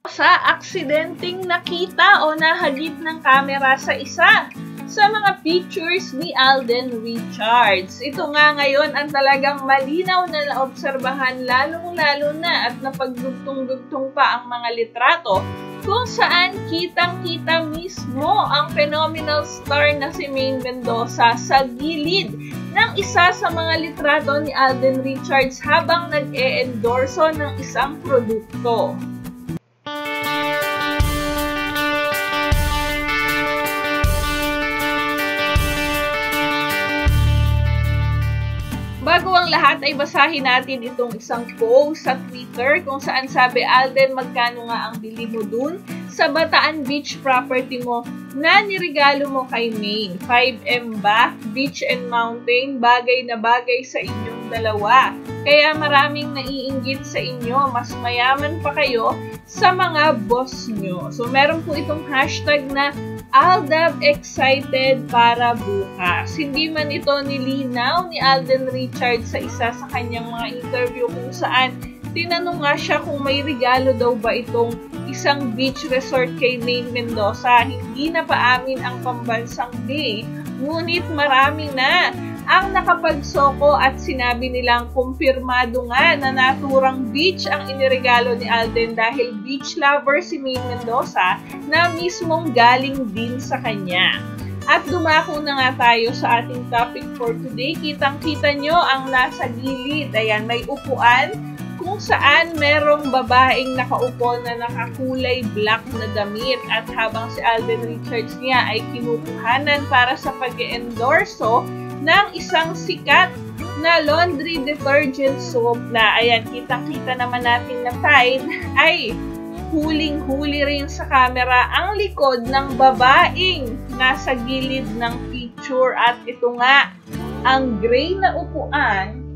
Sa aksidenteng nakita o nahagip ng kamera sa isa sa mga pictures ni Alden Richards. Ito nga ngayon ang talagang malinaw na naobserbahan lalong-lalo na at napagdugtong-dugtong pa ang mga litrato kung saan kitang-kita mismo ang phenomenal star na si Maine Mendoza sa gilid ng isa sa mga litrato ni Alden Richards habang nag-e-endorso ng isang produkto. Bago ang lahat ay basahin natin itong isang post sa Twitter kung saan sabi, Alden, magkano nga ang bili mo dun sa Bataan Beach property mo na niregalo mo kay Maine? 5M ba? Beach and mountain? Bagay na bagay sa inyong dalawa. Kaya maraming naiinggit sa inyo. Mas mayaman pa kayo sa mga boss nyo. So meron po itong hashtag na Aldab excited para bukas. Hindi man ito nilinaw ni Alden Richards sa isa sa kanyang mga interview kung saan tinanong nga siya kung may regalo daw ba itong isang beach resort kay Maine Mendoza. Hindi na paamin ang pambansang day, ngunit marami na ang nakapagsoko at sinabi nilang kumpirmado nga na naturang beach ang iniregalo ni Alden dahil beach lover si Maine Mendoza na mismong galing din sa kanya. At dumako na nga tayo sa ating topic for today. Kitang-kita nyo ang nasa gilid. Ayan, may upuan kung saan merong babaeng nakaupo na nakakulay black na damit at habang si Alden Richards niya ay kinukuhanan para sa pag-endorso ng isang sikat na laundry detergent soap na, ayan, kitang-kita naman natin na Tide ay huling-huli rin sa camera ang likod ng babaeng nasa gilid ng picture at ito nga ang gray na upuan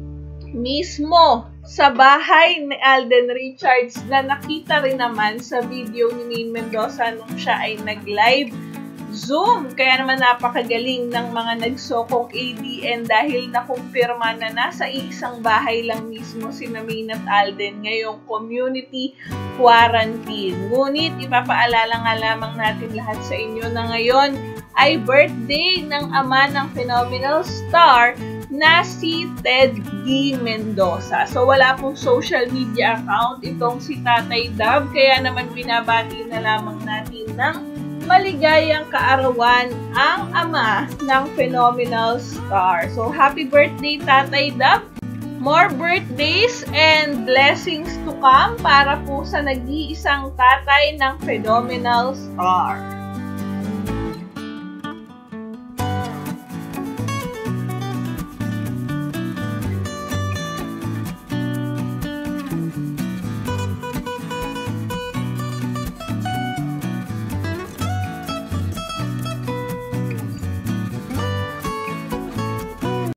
mismo sa bahay ni Alden Richards na nakita rin naman sa video ni Maine Mendoza nung siya ay nag-live Zoom. Kaya naman napakagaling ng mga nagsokong ADN dahil nakumpirma na nasa isang bahay lang mismo si Maine at Alden ngayong community quarantine. Ngunit ipapaalala nga lamang natin lahat sa inyo na ngayon ay birthday ng ama ng phenomenal star na si Ted D. Mendoza. So wala pong social media account itong si Tatay Dab, kaya naman binabati na lamang natin ng maligayang kaarawan ang ama ng phenomenal star. So, happy birthday, Tatay Dab! More birthdays and blessings to come para po sa nag-iisang tatay ng phenomenal star.